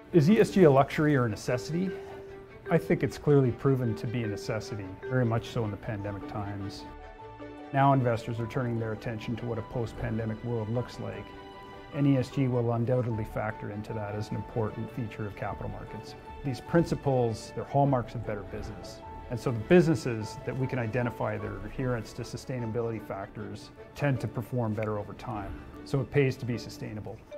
Is ESG a luxury or a necessity? I think it's clearly proven to be a necessity, very much so in the pandemic times. Now investors are turning their attention to what a post-pandemic world looks like, and ESG will undoubtedly factor into that as an important feature of capital markets. These principles, they're hallmarks of better business. And so the businesses that we can identify their adherence to sustainability factors tend to perform better over time. So it pays to be sustainable.